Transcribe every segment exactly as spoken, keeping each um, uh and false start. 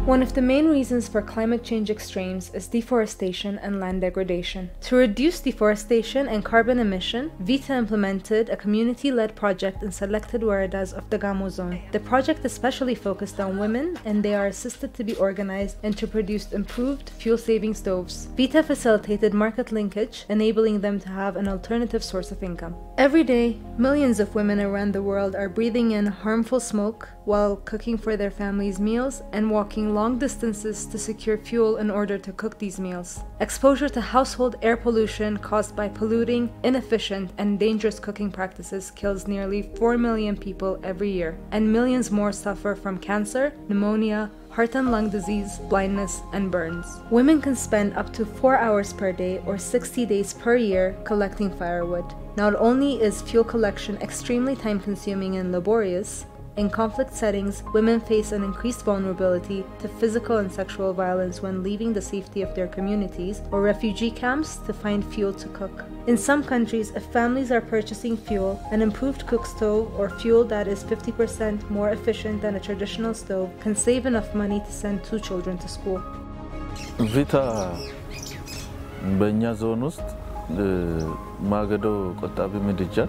One of the main reasons for climate change extremes is deforestation and land degradation. To reduce deforestation and carbon emission, Vita implemented a community-led project in selected waradas of the Gamo zone. The project especially focused on women, and they are assisted to be organized and to produce improved fuel-saving stoves. Vita facilitated market linkage, enabling them to have an alternative source of income. Every day, millions of women around the world are breathing in harmful smoke while cooking for their families' meals and walking long distances to secure fuel in order to cook these meals. Exposure to household air pollution caused by polluting, inefficient, and dangerous cooking practices kills nearly four million people every year, and millions more suffer from cancer, pneumonia, heart and lung disease, blindness, and burns. Women can spend up to four hours per day or sixty days per year collecting firewood. Not only is fuel collection extremely time-consuming and laborious, in conflict settings, women face an increased vulnerability to physical and sexual violence when leaving the safety of their communities or refugee camps to find fuel to cook. In some countries, if families are purchasing fuel, an improved cook stove or fuel that is fifty percent more efficient than a traditional stove can save enough money to send two children to school. Vita በእኛ ዞን ውስጥ ማገዶ ቆጣቢ ምድጃ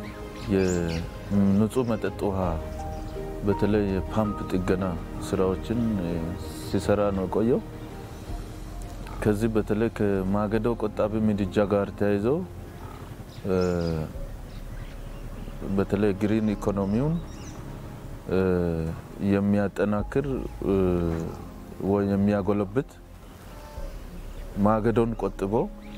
የንጹህ መጠጥ ውሃ በተለይ የፓምፕ ጥገና ስራዎችን ሲሰራ ነው ቆየው። ከዚህ በተለይ ከማገዶ ቆጣቢ ምድጃ ጋር ተያይዞ በተለይ ግሪን ኢኮኖሚውን የሚያጠናክር ወይ የሚያጎለብት ማገዶን ቆጥቦ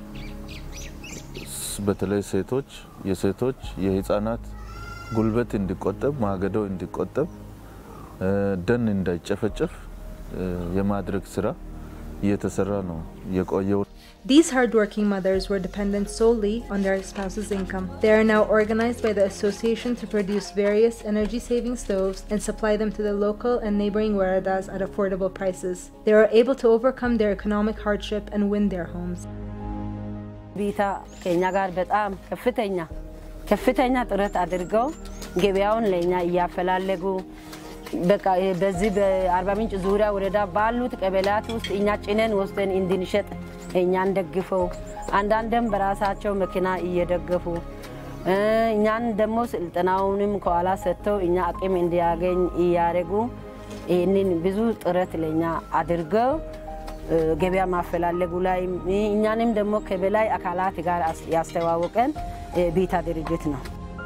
በተለይ ሴቶች የሴቶች የህፃናት ጉልበት እንዲቆጠብ ማገዶ እንዲቆጠብ ደን እንዳይጨፈጨፍ የማድረግ ስራ እየተሰራ ነው የቆየው። These hardworking mothers were dependent solely on their spouse's income. They are now organized by the association to produce various energy-saving stoves and supply them to the local and neighboring waradas at affordable prices. They are able to overcome their economic hardship and win their homes. Vita Kenya ጋር በጣም ከፍተኛ ከፍተኛ ጥረት አድርገው ገበያውን ለኛ ያፈላልጉ በቃ በዚህ በአርባ ምንጭ ዙሪያ ወረዳ ባሉት ቀበሌያት ውስጥ እኛ ጭነን ወስደን እንድንሸጥ እኛን ደግፈው አንዳንድም በራሳቸው መኪና እየደገፉ እኛን ደሞ ስልጠናውንም ከኋላ ሰጥተው እኛ አቅም እንዲያገኝ ያያረጉ ይሄንን ብዙ ጥረት ለኛ አድርገው ገበያ ማፈላለጉ ላይ እኛንም ደሞ ከበላይ አካላት ጋር ያስተዋወቀን Vita ድርጅት ነው።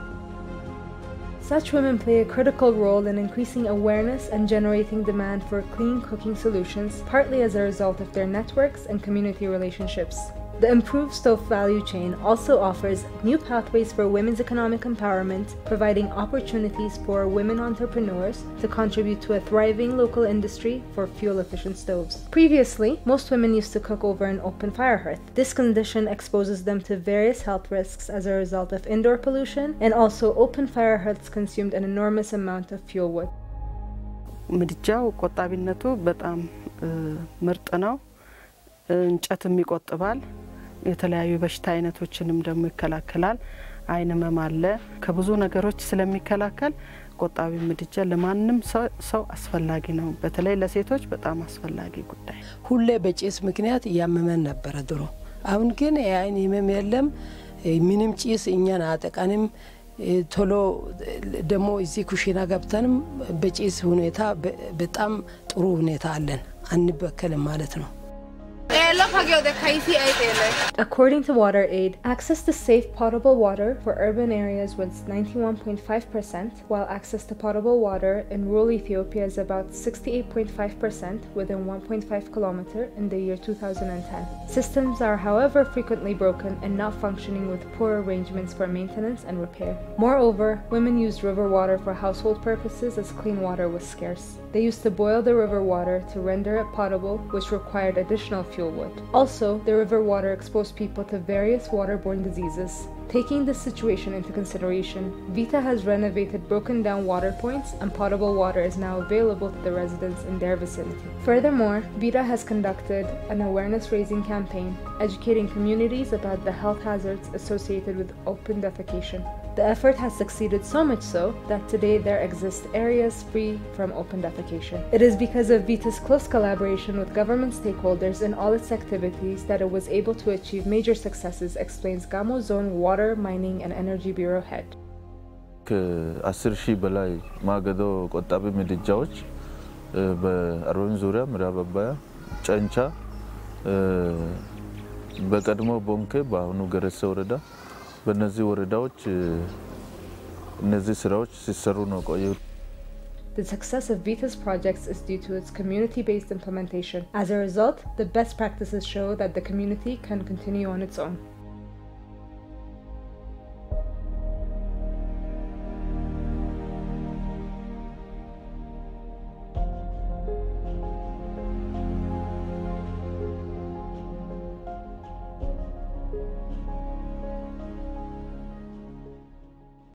Such women play a critical role in increasing awareness and generating demand for clean cooking solutions, partly as a result of their networks and community relationships. The improved stove value chain also offers new pathways for women's economic empowerment, providing opportunities for women entrepreneurs to contribute to a thriving local industry for fuel-efficient stoves. Previously, most women used to cook over an open fire hearth. This condition exposes them to various health risks as a result of indoor pollution, and also open fire hearths consumed an enormous amount of fuel wood. ምድጃው ቆጣቢነቱ በጣም ምርጥ ነው። እንጨትም ይቆጥባል። የተለያዩ በሽታ አይነቶችንም ደግሞ ይከላከላል። አይን መማለ ከብዙ ነገሮች ስለሚከላከል ቆጣቢ ምድጃ ለማንንም ሰው አስፈላጊ ነው። በተለይ ለሴቶች በጣም አስፈላጊ ጉዳይ። ሁሌ በጭስ ምክንያት ያመመን ነበር ድሮ። አሁን ግን የአይን ህመም የለም። ምንም ጭስ እኛን አጠቃንም ቶሎ ደግሞ እዚህ ኩሽና ገብተንም በጭስ ሁኔታ በጣም ጥሩ ሁኔታ አለን። አንበከልም ማለት ነው። According to WaterAid, access to safe potable water for urban areas was ninety-one point five percent, while access to potable water in rural Ethiopia is about sixty-eight point five percent within one point five kilometers in the year two thousand ten. Systems are, however, frequently broken and not functioning with poor arrangements for maintenance and repair. Moreover, women used river water for household purposes as clean water was scarce. They used to boil the river water to render it potable, which required additional fuel wood. Also, the river water exposed people to various waterborne diseases. Taking this situation into consideration, Vita has renovated broken down water points, and potable water is now available to the residents in their vicinity. Furthermore, Vita has conducted an awareness-raising campaign, educating communities about the health hazards associated with open defecation. The The effort has succeeded so much so that today there exist areas free from open defecation. It is because of Vita's close collaboration with government stakeholders in all its activities that it was able to achieve major successes, explains Gamo Zone Water, Mining and Energy Bureau head. ከአስር ሺህ በላይ ማገዶ ቆጣቢ ምድጃዎች በአርባምንጭ ዙሪያ ምዕራብ አባያ ጨንቻ በቀድሞ ቦንኬ በአሁኑ ገረሰ ወረዳ በእነዚህ ወረዳዎች እነዚህ ስራዎች ሲሰሩ ነው ቆየው። The success of Vita's projects is due to its community-based implementation. As a result, the best practices show that the community can continue on its own.